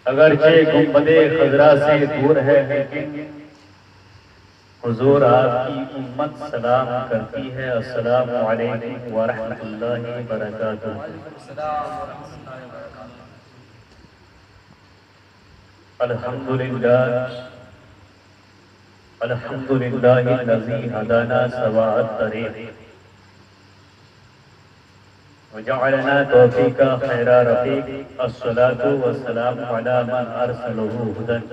अगरचे गुंबदे खजरा से दूर है, लेकिन हुजूर आपकी उम्मत सलाम करती है। अस्सलामु अलैकुम व रहमतुल्लाहि व बरकातुहू। अल्हम्दुलिल्लाह अल्हम्दुलिल्लाहिल्लज़ी हदाना सवाअत तरीक़ व जअलना तौफ़ीक़ा खैरा रफ़ीक़। अस्सलातु वस्सलामु अला मन अरसलहू हुदन।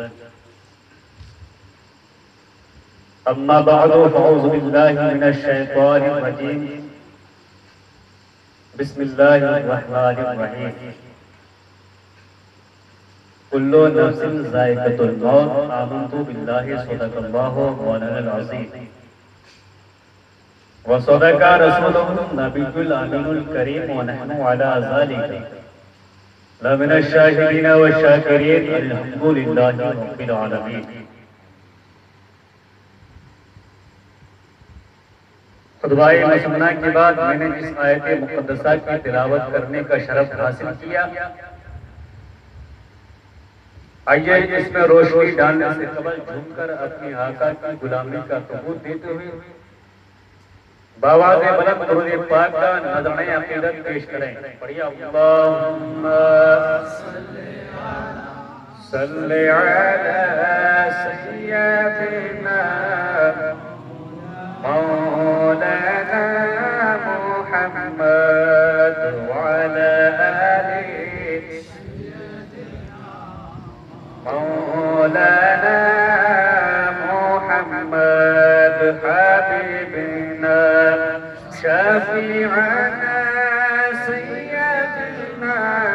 अम्मा बअदु फ़अऊज़ु बिल्लाहि मिनश शैतानिर रजीम। बिस्मिल्लाहिर रहमानिर रहीम। कुल्लु नफ्सिन ज़ाइक़तुल मौत। आमनतु बिल्लाहि सदक़ल्लाहु मौलानाल अज़ीम व सदक़ रसूलुहुन नबियुल अमीनुल करीम व नहनु अला ज़ालिका लमिनश शाहिदीन व शाकिरीन। अल्हम्दुलिल्लाहि रब्बिल आलमीन। खुतबाए मसनूना के बाद मैंने जिस आयत मुक़द्दसा की तिलावत करने का शरफ हासिल किया, आइए इसमें रोशनी डालने से कबल झूमकर अपनी आका की गुलामी का सबूत देते हुए बावाज़े बुलंद दुरूद पाक का नज़्म-ए अक़ीदत पेश करें। पढ़िए अल्लाहुम्मा सल्लि अला सय्यिदिना मौलाना मुहम्मद व अला आलि मौलाना मुहम्मद हबीबना शफीअना सय्यिदना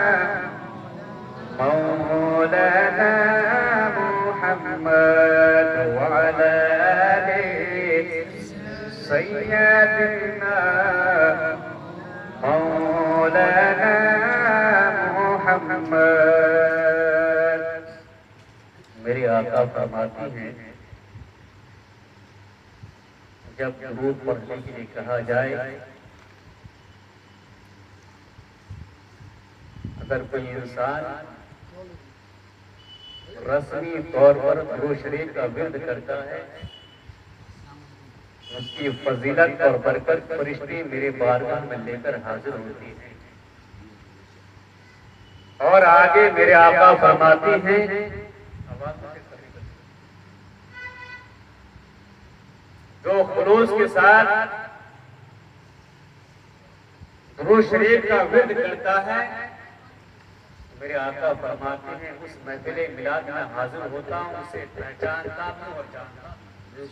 मौलाना मुहम्मद व अला आलि सय्यिदना मौलाना मुहम्मद। मेरे आका फरमाती हैं, जब दुरूद पढ़ने के लिए कहा जाए, अगर कोई इंसान रस्मी तौर पर दुरूद शरीफ का विर्द करता है, उसकी फजीलत और बरकत फरिश्ते मेरे बारगाह में लेकर हाजिर होती है। और आगे मेरे आका फरमाते हैं, जो खुलूस के साथ दुरूद शरीफ का विर्द करता है, मेरे आका फरमाते हैं उस महफिल मिलाद में हाजिर होता हूं, उसे पहचानता हूं और जानता हूं।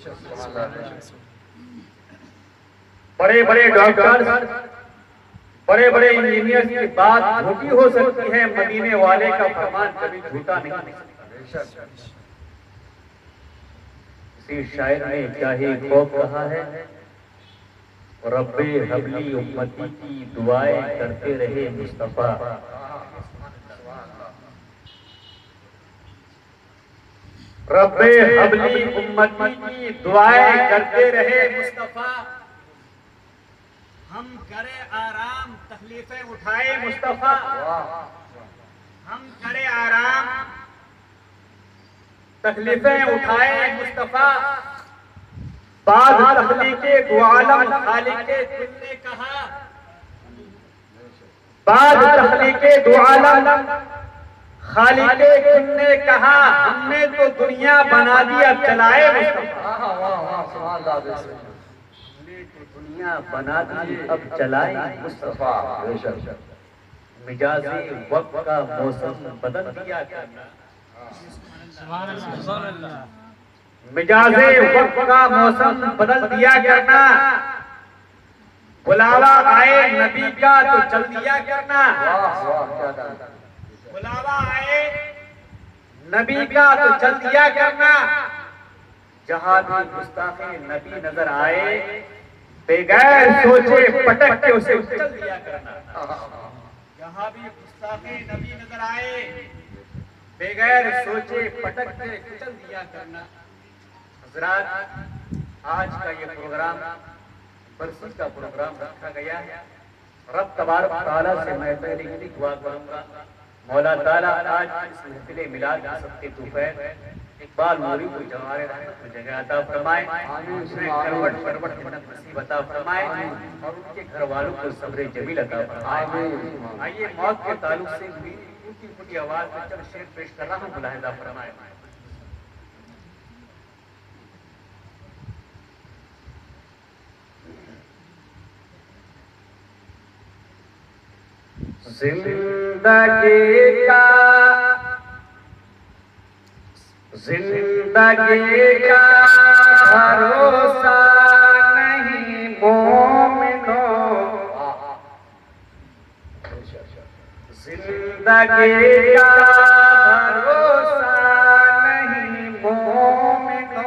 बड़े बड़े डॉक्टर, बड़े बड़े इंजीनियर की बात झूठी हो सकती है, मदीने वाले का फरमान कभी झूठा नहीं हो सकता। इसी शायर ने क्या ही खूब कहा है, रब्बे हबली उम्मती की दुआएं करते रहे मुस्तफा। रब्बे हबली उम्मती की दुआएं करते रहे मुस्तफा। हम करे आराम तकलीफें उठाए मुस्तफा। हम करे आराम तकलीफें उठाए मुस्तफा। बाद तखलीके दो आलम खालिके कुल ने कहा, बाद तखलीके दो आलम खालिके कुल ने कहा, हमने तो दुनिया बना दी अब चलाए मुस्तफा। दुनिया बना दी अब चलाए मुस्तफा। मिजाज़े वक्त का मौसम बदल दिया करना, मिजाज़े वक्त का मौसम बदल दिया करना। बुलावा आए नबी का तो चल दिया करना। बुलावा आए नबी का तो चल दिया करना। जहां भी गुस्ताखे नबी नजर आए, बेगैर सोचे पटक के उसे उछल दिया करना। जहां भी गुस्ताखे नबी नजर आए, बेगैर सोचे पटक के कुचल दिया करना। हज़रात, आज का ये प्रोग्राम बरसी का प्रोग्राम रखा गया है। रब तबारक तआला से मैं पहले यही दुआ करूंगा मौला ताला आज इस महफिल मिलाद के सबके दोपहर इकबाल नूरी को जवारे रहमत जगह अता फरमाए, करवट करवट जन्नत नसीब अता फरमाए और उनके घर वालों को सब्र जमील अता फरमाए। आइए मौत के ताल्लुक से हुई टूटी फूटी आवाज में चंद शेर पेश कर रहा हूं, मुलाहिजा फरमाए। जिंदगी का भरोसा नहीं मोमिनो, जिंदगी का भरोसा नहीं मोमिनो,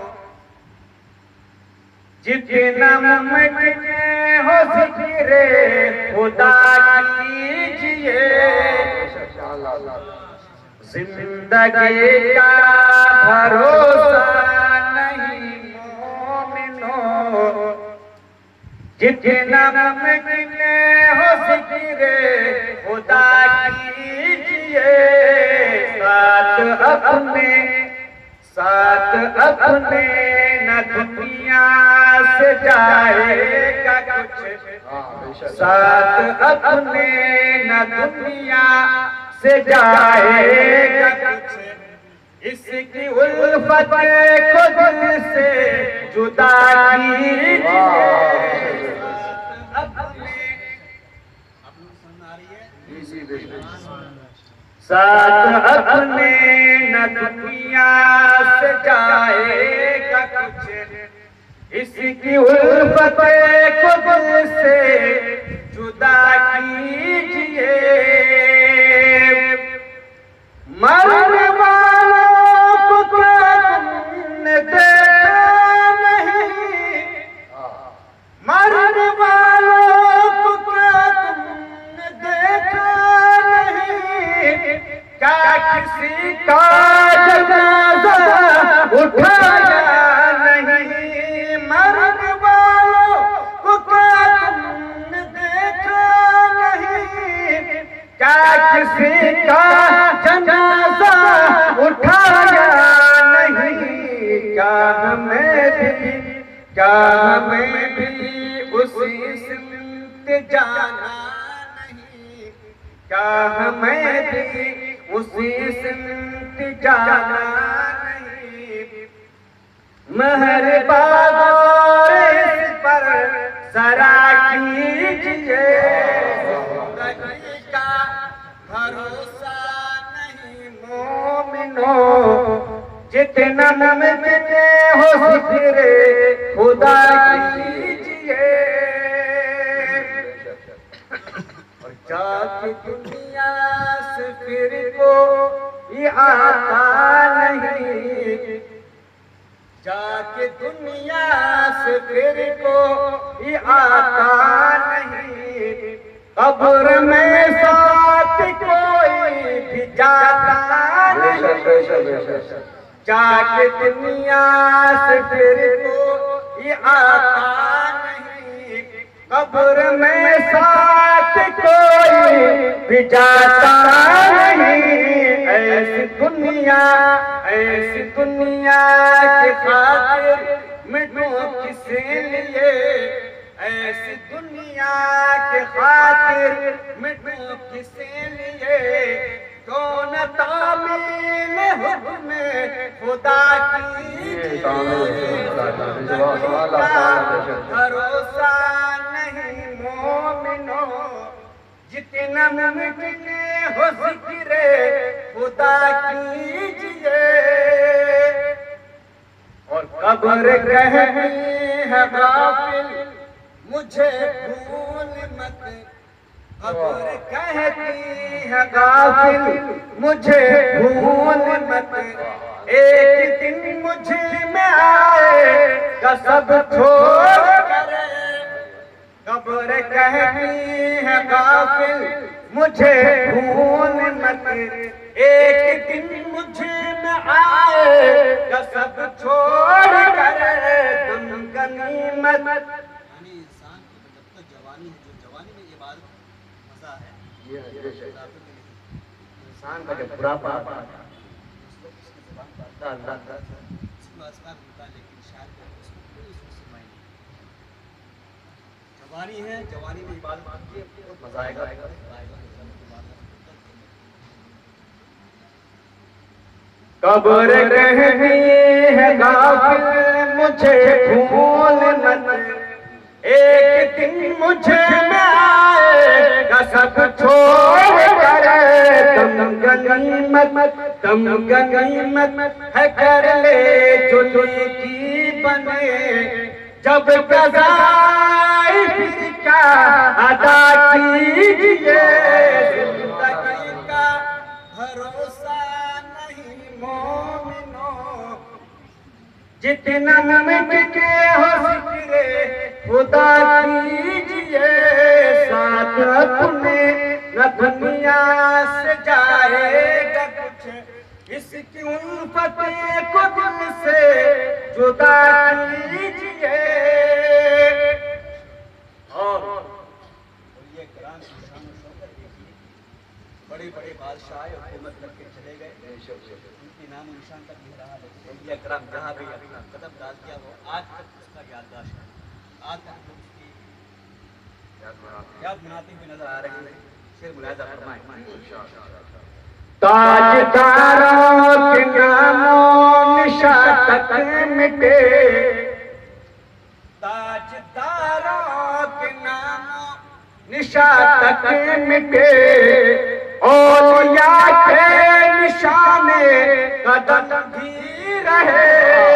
जितना मुमकिन हो जिक्रे खुदा कीजिए। जिंदगी का भरोसा नहीं मोमिनो, जितना मुमकिन हो जिक्रे खुदा कीजिए। साथ अपने न दुनिया से जाएगा कुछ, साथ अपने न दुनिया से जाएगा कुछ, इसकी उल्फत को दिल से जुदा कीजिए। साथ अपने न दुनिया से जाएगा कुछ, इसकी उल्फत को दिल से जुदा कीजिए। मरने वालों को क्या तुमने देखा नहीं, मरने वालों को क्या तुमने देखा नहीं, क्या किसी का जनाजा उठाया नहीं। मरने वालों को क्या तुमने देखा नहीं, क्या किसी का जनाजा उठाया नहीं। क्या हमें भी उसी सिमत जाना नहीं, क्या हमें भी उसी सिमत जाना नहीं। मेहरबान इस पर जरा कीजिए। जिंदगी का भरोसा नहीं मोमिनो, जितना मुमकिन हो जिक्रे खुदा कीजिए। और जाके दुनिया से फिर कोई आता नहीं, जाके दुनिया से फिर कोई आता नहीं। कब्र में साथ कोई भी जाता नहीं, जाके दुनिया से फिर कोई आता नहीं। कब्र में साथ कोई भी जाता नहीं। ऐसी दुनिया के खातिर मिटो किस लिए, ऐसी दुनिया के खातिर मिटो किस लिए। कौन तामील हुक्म खुदा की, भरोसा नहीं मोमिनो, जितना मुमकिन हो जिक्रे खुदा कीजिए। और कब्र कहती है गाफिल मुझे भूल मत, कब्र कहती है गाफिल मुझे भूल मत। एक दिन मुझे में आएगा सब छोड़ कर, कब्र कहती है गाफिल मुझे भूल मत। एक दिन मुझे में आएगा सब छोड़ कर, तुम गनीमत। यानी इंसान की जब तक जवानी है, जो जवानी में ये बात मजा है, इंसान का जब बुढ़ापा आता है अल्लाह लेकिन शायद उसको कोई सोच समझ नहीं। जवानी है, जवानी में इबादत कीजिए, बहुत मजा आएगा। कब्र कहती है गाफिल मुझे भूल मत, एक दिन मुझे में आएगा सब छोड़ कर, तुम गनीमत है कर ले जो नेकी बने, जब कज़ाए फिर का अदा कीजिए, जिंदगी का भरोसा नहीं मोमिनो, जितना मुमकिन हो जिक्रे खुदा कीजिए, साथ अपने न दुनिया से जाएगा कुछ, इसकी उल्फत को दिल से जुदा कीजिए। और ये कुरान की शान और शौकत देखिए, बड़े बड़े बादशाह हुकूमत करके चले गए, उनके नाम और निशान तक नहीं रहा, लेकिन ये करम जहाँ भी अपना कदम डाल दिया वो आज तक उसका याददाश्त है, आज तक उसकी याद मनाते हुए नजर आ रहे हैं। शेर मुलाहिजा फरमाएं। ताजदारों के नामों निशा तक मिटे, ताजदारों के नामों निशा तक मिटे, औलिया के निशाने कदम भी रहे,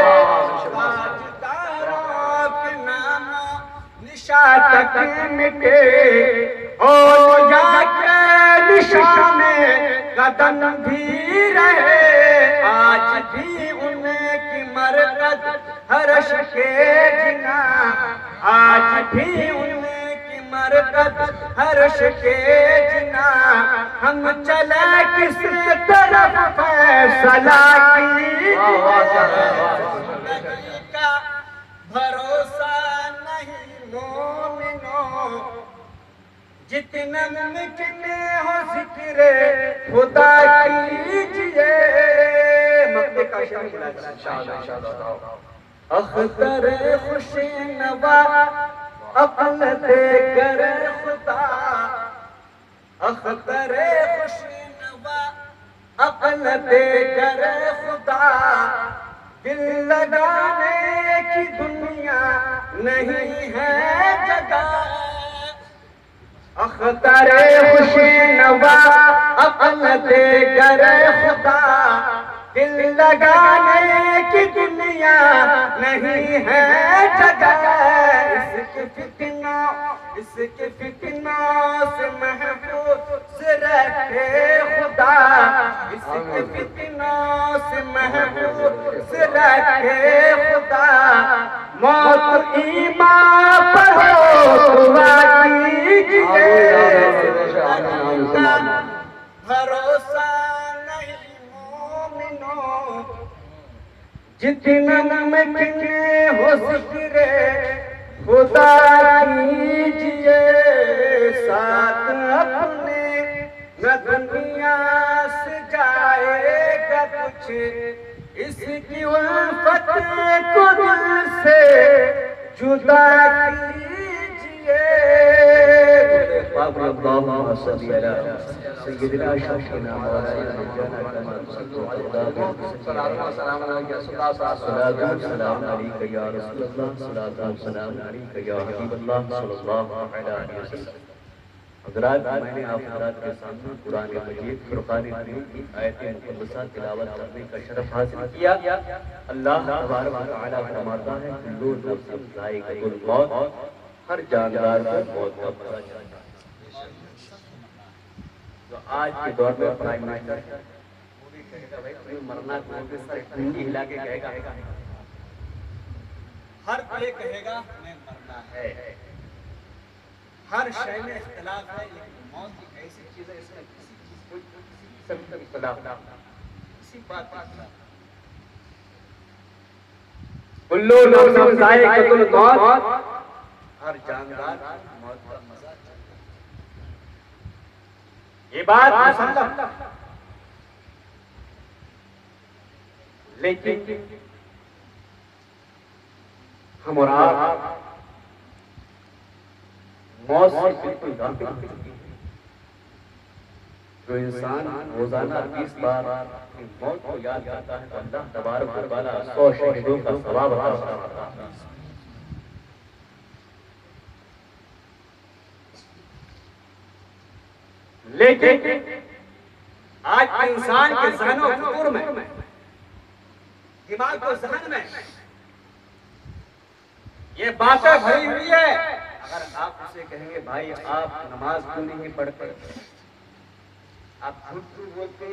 ताजदारों के नामों निशा तक मिटे, औलिया के निशाने कदम भी रहे, आज भी उनकी मरकत हर्ष के जिना, आज भी उनकी मरकत हर्ष के जिना, हम चले किस तरफ फैसला कीजिए, का भरोसा नहीं मोमिनो, जितना मुमकिन हो जिक्रे खुदा कीजिए। मक्के का शेर अख्तर खुशी नवा अक़ल देकर खुदा, अख्तर खुशी नवा अक़ल देकर खुदा, दिल लगाने की दुनिया नहीं है जगह, अख्तर खुशी नवा अक़ल देकर खुदा, दिल लगाने की दुनिया नहीं है जगह, इसके फितनों से महफूज रखे खुदा, इसके फितनों से महफूज रखे खुदा, मौत ईमान पर हो दुआ कीजिए, भरोसा नहीं मोमिनो, जितना मुमकिन हो जिक्रे खुदा कीजिए, साथ अपने न दुनिया से जाएगा कुछ, इसकी उल्फत को दिल से जुदा कीजिए। हज़रात, मैंने आप हज़रात के सामने कुरान मजीद फुरक़ान हमीद की आयत मुक़द्दसा तिलावत करने का शरफ हासिल किया। अल्लाह तबारक व तआला फरमाता है, कुल्लु नफ्सिन ज़ाइक़तुल मौत, हर जानदार को मौत का मज़ा चखना है। तो आज के दौर में प्राइम मिनिस्टर वो भी कहेगा, भाई तुम्हें मरना तो सर कुंडी हिला के कहेगा, हर कोई कहेगा हमें मरना है, हर शय में इख्तिलाफ है, लेकिन मौत एक ऐसी चीज है इसमें किसी चीज कोई किसी किस्म का इख्तिलाफ ना, किसी बात का इख्तिलाफ। कुल्लु नफ्सिन ज़ाइक़तुल मौत, हर जानदार मौत का मजा चखता है। ये बात मुसल्लम लेकिन हम और आप मौत से बिल्कुल गाफिल हो चुके हैं। जो इंसान रोजाना 20 बार अपनी मौत को याद करता है तो अल्लाह तबारक व तआला 100 शहीदों का सवाब अता फरमाता है। लेकिन आज इंसान के ज़हन और फिक्र में, दिमाग और ज़हन में ये बातें भरी हुई है। अगर आप उसे कहेंगे भाई आप नमाज क्यों नहीं पढ़ते, आप झूठ क्यों बोलते,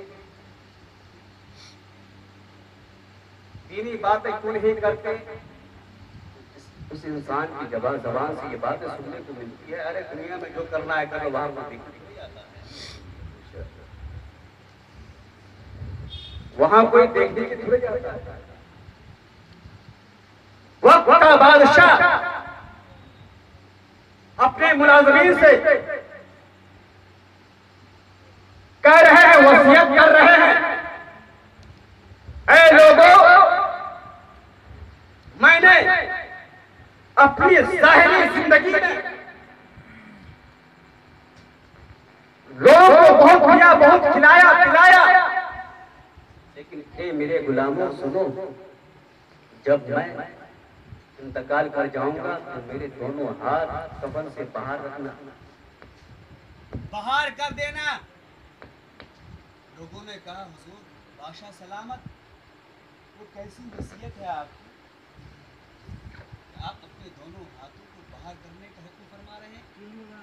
दीनी बातें क्यों नहीं करते, उस इंसान की जबान से ये बातें सुनने को मिलती है, अरे दुनिया में जो करना है करो, वहां पर वहां कोई देखने के थोड़े जाता है। वक्त का बादशाह अपने मुलाजमीन से कह रहे हैं, वसीयत कर रहे हैं, ऐ लोगों, मैंने अपनी ज़ाहिरी जिंदगी में लोगों को बहुत दिया, बहुत खिलाया पिलाया, लेकिन हे मेरे गुलामों सुनो, जब मैं इंतकाल कर जाऊंगा तो मेरे दोनों हाथ कफन से बाहर रखना, बाहर कर देना। लोगों ने कहा हुजूर बादशाह सलामत, वो कैसी वसीयत है आपकी, आप अपने दोनों हाथों को बाहर करने का हुक्म फरमा रहे हैं।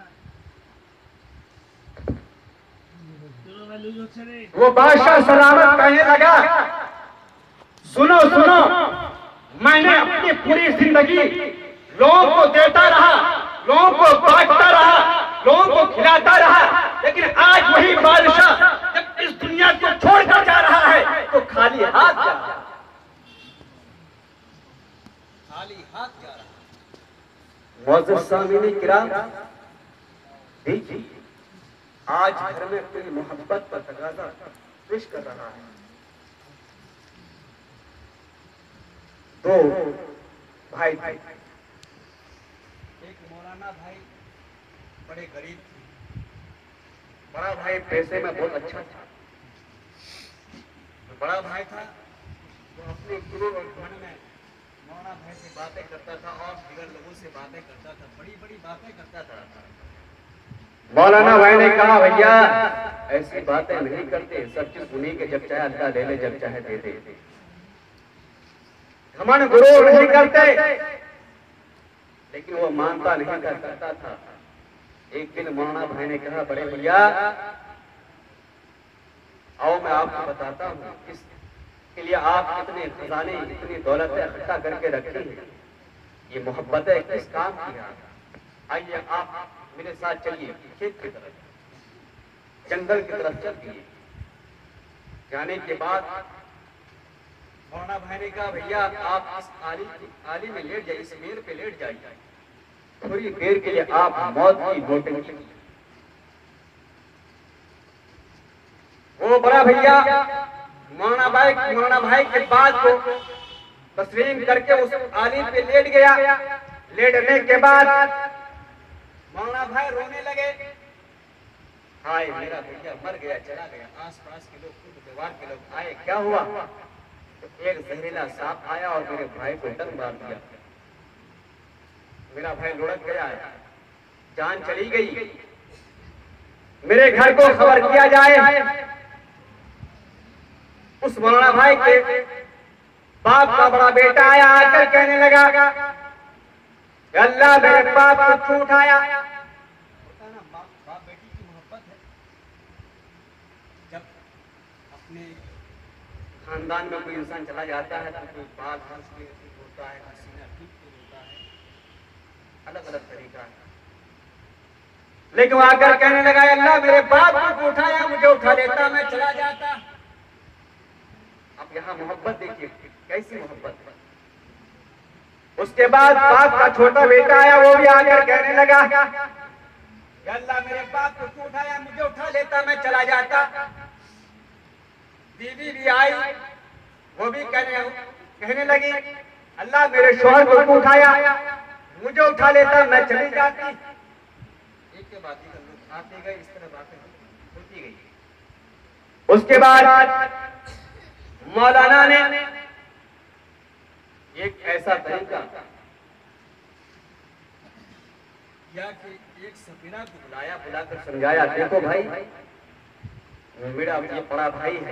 वो बादशाह सलामत कहने लगा, सुनो सुनो, मैंने अपनी पूरी जिंदगी लोगों को देता रहा, लोगों को बांटता रहा, लोगों को खिलाता रहा, लेकिन आज वही बादशाह जब इस दुनिया को छोड़कर जा रहा है तो खाली हाथ जा रहा है, खाली हाथ जा रहा है। मुअज़्ज़िज़ सामीन किराम, देखिए आज घर में कोई मोहब्बत का तकाज़ा पेश कर रहा है। दो भाई थे, एक मौलाना भाई बड़े गरीब थे, बड़ा भाई पैसे में बहुत अच्छा था। जो बड़ा भाई था वो अपने गुरु और धन में मौलाना भाई से बातें करता था और दीगर लोगों से बातें करता था, बड़ी बड़ी बातें करता था। मौलाना भाई ने कहा भैया ऐसी बातें नहीं करते, सब चीज उन्हीं के, जब चाहे अल्लाह ले ले, जब चाहे दे दे, घमंड गुरूर नहीं करते। लेकिन वो मानता नहीं कर सकता था। एक दिन मौलाना भाई ने कहा बड़े भैया आओ मैं आपको बताता हूँ इसके लिए आप इतने खजाने, इतनी दौलतें इकट्ठा करके रखी हैं, ये मोहब्बतें किस काम की है। आइए आप मेरे साथ चलिए खेत की तरफ, जंगल की तरफ चलिए। जाने के बाद मौलाना भाई ने कहा भैया आप इस आली में लेट जाइए, इस मेर पे लेट जाइए, थोड़ी देर के लिए आप मौत की नोटंकी। वो बड़ा भैया मौलाना भाई के बात को तस्लीम करके उस आली पे लेट गया। लेटने के बाद मौलाना भाई रोने लगे, हाय मेरा भैया मर गया, चला गया। आस पास के लोग, परिवार के लोग आए, क्या हुआ? तो एक जहरीला सांप आया और मेरे भाई को डंक मार दिया। मेरा भाई लुढ़क गया, जान चली गई। मेरे घर को खबर किया जाए। उस मौलाना भाई के बाप का बड़ा बेटा आया, आकर कहने लगा अल्लाह मेरे बाप को क्यों उठाया? बाप बेटी की मोहब्बत है। जब अपने खानदान में कोई इंसान चला जाता है तो कोई बात हंस के होता है, सीना टूट के रोता है, अलग अलग तरीका है। लेकिन वो आकर कहने लगा अल्लाह मेरे बाप को उठाया, मुझे उठा लेता, मैं चला जाता। अब यहाँ मोहब्बत देखिए कैसी मोहब्बत है। उसके बाद बाप का छोटा बेटा आया, वो भी आकर कहने लगा अल्लाह मेरे बाप को उठाया, मुझे उठा लेता, मैं चला जाता। बीवी भी आई, वो भी कहने लगी, अल्लाह मेरे शौहर को क्यों उठाया, मुझे उठा लेता मैं चली जाती। एक के बाद लोग आते गए, इस तरह बातें होती गई। उसके बाद मौलाना ने एक ऐसा तरीका किया कि एक सफीना को बुलाकर समझाया, देखो भाई, मेरा ये बड़ा भाई है,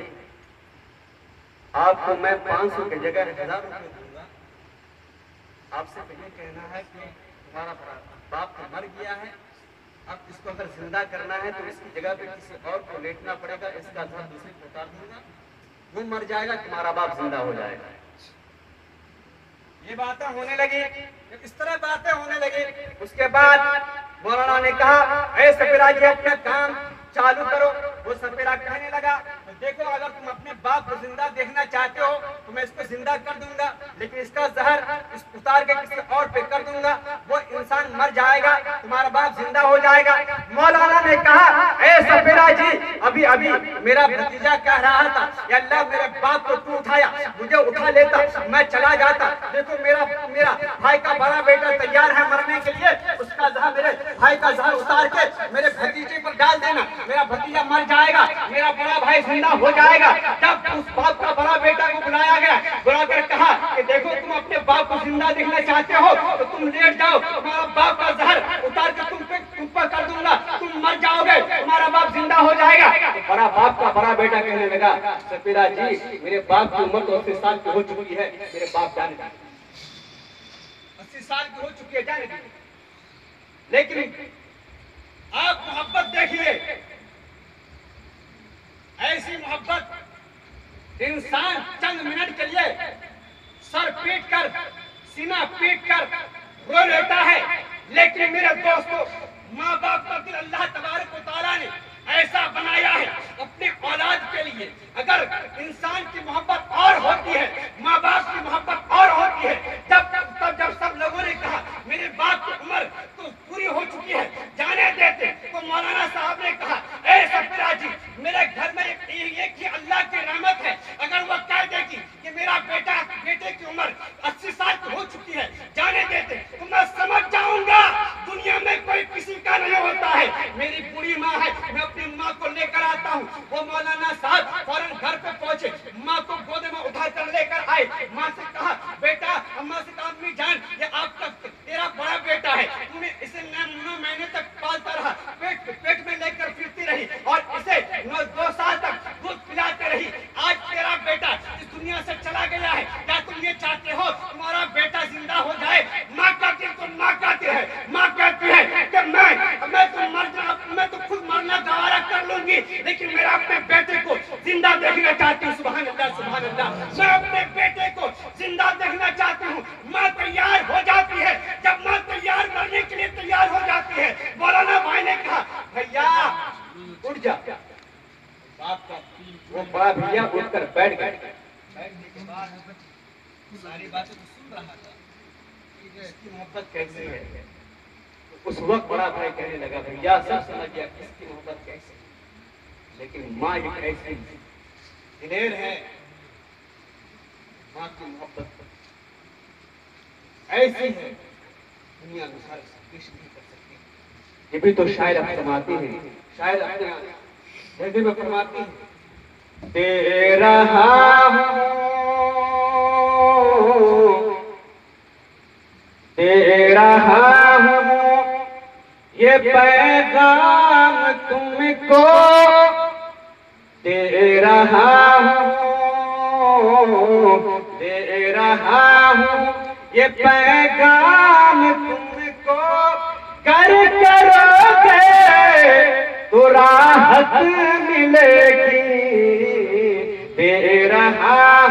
आपको मैं 500 की जगह 1000 रुपये दूंगा। आपसे पहले कहना है कि तुम्हारा बाप तो मर गया है, अब इसको अगर जिंदा करना है तो इसकी जगह पे किसी और को लेटना पड़ेगा, इसका घर दूसरे को उतार दूंगा, वो मर जाएगा, तुम्हारा बाप जिंदा हो जाएगा। ये बातें होने लगी, इस तरह बातें होने लगी। उसके बाद मौलाना ने कहा, ऐ सफीरा जी अपना काम चालू करो। वो सफीरा कहने लगा, तो देखो अगर तुम अपने बाप को जिंदा देखना चाहते हो तो मैं इसको जिंदा कर दूंगा, लेकिन इसका जहर इस उतार के किसी और पे कर दूंगा, वो इंसान मर जाएगा, तुम्हारा बाप जिंदा हो जाएगा। मौलाना ने कहा, ऐ सफीरा जी, अभी अभी मेरा भतीजा कह रहा था, या अल्लाह मेरे बाप को तू उठाया, मुझे उठा लेता, मैं चला जाता। देखो मेरा भाई का बड़ा बेटा तैयार है मरने के लिए, उसका जहर मेरे भाई का जहर उतार के मेरे भतीजे पर डाल देना, मेरा भतीजा मर जाएगा, मेरा बड़ा भाई जिंदा हो जाएगा। जब उस बाप का बड़ा बेटा को बुलाया गया, बुलाकर कहा कि देखो तुम अपने बाप को जिंदा देखना चाहते हो तो तुम लेट जाओ, तुम्हारा बाप का जहर उतार के तुम पर कर दूंगा, तुम मर जाओगे, तुम्हारा बाप जिंदा हो जाएगा। तो बड़ा बाप का बड़ा बेटा कहने लगा, सफीरा जी मेरे बाप की उम्र तो 80 साल की हो चुकी है, मेरे बाप जाने दीजिए, 80 साल की हो चुकी है, जाने दीजिए। लेकिन आप मोहब्बत देखिए, ऐसी मोहब्बत इंसान चंद मिनट के लिए सर पीट कर, सीना पीट कर रो लेता है, लेकिन मेरे दोस्तों, माँ बाप का दिल अल्लाह तबारक व तआला ने ऐसा बनाया है अपने औलाद के लिए। अगर इंसान की मोहब्बत और होती है, माँ बाप की मोहब्बत और होती है, जब सब लोगों ने कहा मेरे बाप की उम्र तो पूरी हो चुकी है, जाने देते, तो मौलाना साहब ने कहा, ऐ सफीरा जी मेरे घर में एक ही अल्लाह की रहमत है, अगर वो कह देगी कि मेरा बेटे की उम्र 80 साल की हो चुकी है, जाने देते, तो मैं समझ जाऊंगा दुनिया में कोई किसी का नहीं होता है। मेरी बूढ़ी माँ है, मैं अपनी माँ को लेकर आता हूँ। वो मौलाना साहब फौरन घर पे पहुंचे, माँ को गोद में उठा कर लेकर आए, माँ से कहा बेटा, अम्मा से कहा अम्मी जान ये आपका तेरा बड़ा बेटा है, तूने इसे 9 महीने तक पालता रहा, पेट में लेकर फिरती रही और इसे 2 साल तक दूध पिलाते रही, आज तेरा बेटा इस दुनिया से चला गया है, क्या तुम ये चाहते हो तुम्हारा बेटा जिंदा हो जाए? माँ कहती है, माँ कहती है कि मैं तो खुद मरना गवारा कर लूंगी, लेकिन मेरा अपने बेटे को जिंदा देखना चाहती हूँ। सुभान अल्लाह, सुभान अल्लाह, मैं अपने बेटे को जिंदा देखना चाहती हूँ। माँ तैयार हो जाती है, जब माँ तैयार करने के लिए तैयार हो जाती है, मौलाना भाई ने कहा भैया उठ जा। बाप का वो बड़ा भैया उठकर बैठ गए। बैठने के बाद सारी बातें तो सुन रहा था कि इसकी मोहब्बत कैसी है। तो उस वक्त बड़ा भाई कहने लगा, भैया सब समझ गया इसकी मोहब्बत कैसी है, लेकिन माँ एक ऐसी दिलेर है, माँ की मोहब्बत ऐसी है दुनिया में सारे पेश नहीं कर सकती। ये भी तो शायर अब फरमाती है, शायर अपने जैसे में फरमाती है, दे रहा हूँ ये पैगाम तुमको, दे रहा हूँ ये पैगाम तुमको, कर करोगे तो राहत मिलेगी। दे रहा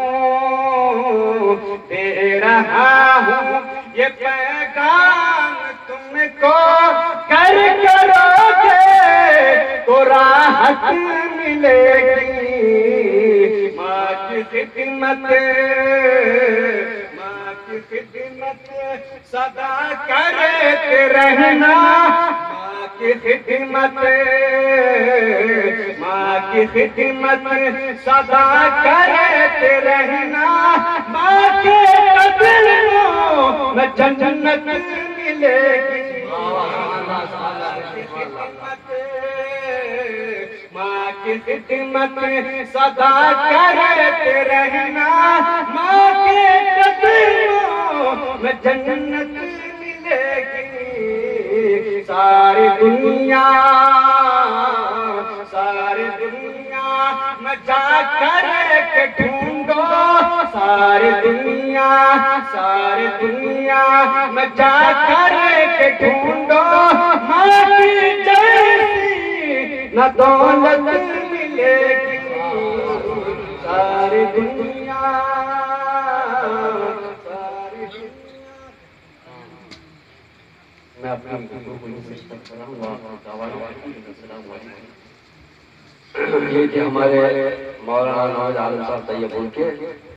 हूँ ये पैगाम तुमको, कर करोगे तो राहत मिलेगी। माँ की खिदमत सदा करते रहना, माँ की खिदमत, माँ की खिदमत सदा करते रहना, माँ के कदमों में जन्नत मिलेगी। माँ की खिदमत सदा करते रहना, माँ के कदमों में जन्नत मिलेगी। सारी दुनिया में जाकर के ढूंढो, सारी दुनिया में जाकर के ढूंढो, माँ की जैसी न दौलत मिलेगी। सारी दुनिया मैं अपनी ये थे हमारे मौलाना नवाज आलम साहब तैयबुल के